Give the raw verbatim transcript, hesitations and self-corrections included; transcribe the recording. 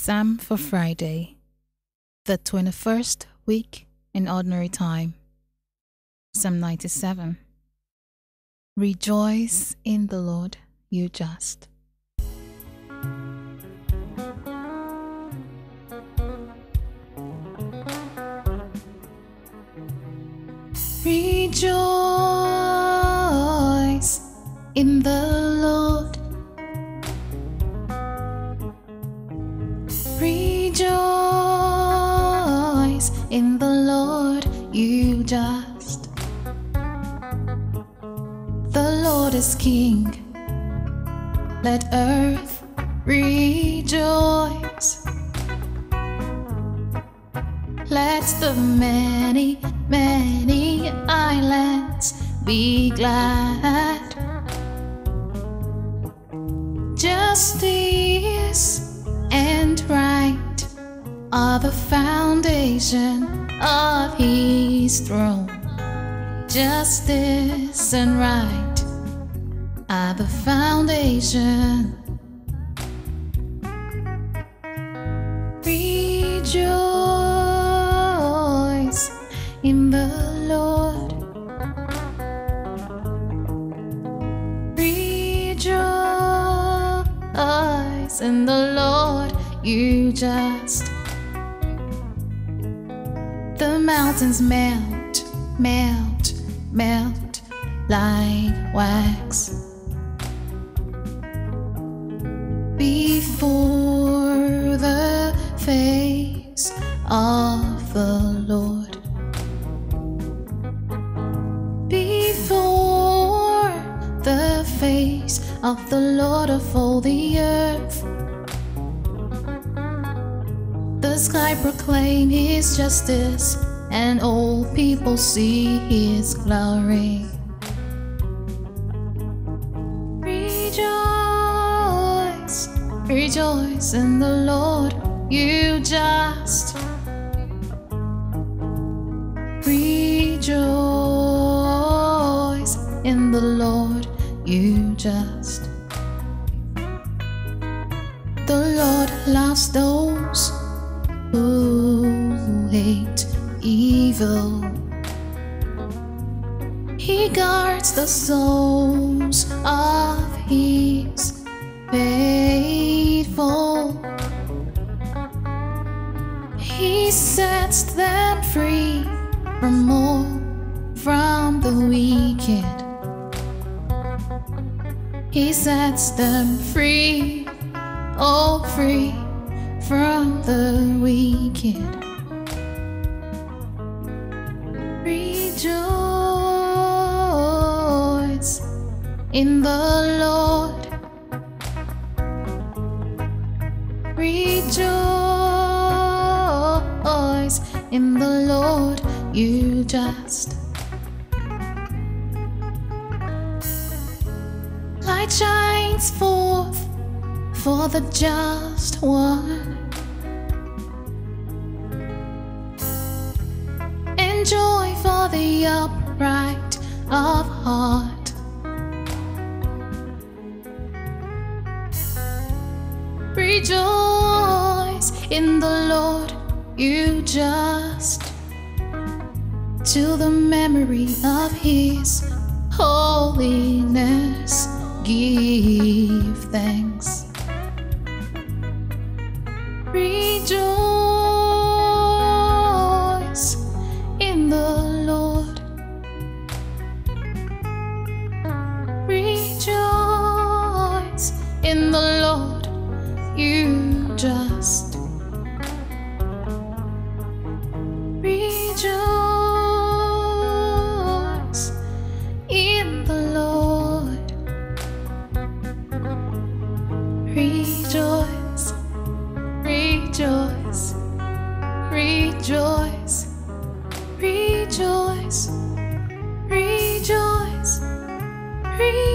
Psalm for Friday, the twenty-first week in Ordinary Time. Psalm ninety-seven. Rejoice in the Lord, you just. Rejoice in the Lord. Rejoice in the Lord, you just. The Lord is King. Let earth rejoice. Let the many, many islands be glad. Justice and right are the foundation of His throne. Justice and right are the foundation. Rejoice in the Lord. Rejoice in the Lord, you just. The mountains melt, melt, melt like wax before the face of the Lord. Before the face of the Lord of all the earth. The sky proclaim His justice, and all people see His glory. Rejoice, rejoice in the Lord, you just. Rejoice in the Lord, you just. The Lord loves those who hate evil. He guards the souls of His faithful. He sets them free from all, from the wicked. He sets them free, all free from the wicked. Rejoice in the Lord. Rejoice in the Lord, you just. Light shines forth for the just one, and joy for the upright of heart. Rejoice in the Lord, you just. To the memory of His holiness, give thanks. Rejoice in the Lord. Rejoice in the Lord, you just. Rejoice in the Lord. Rejoice, rejoice, rejoice, rejoice, rejoice, rejoice.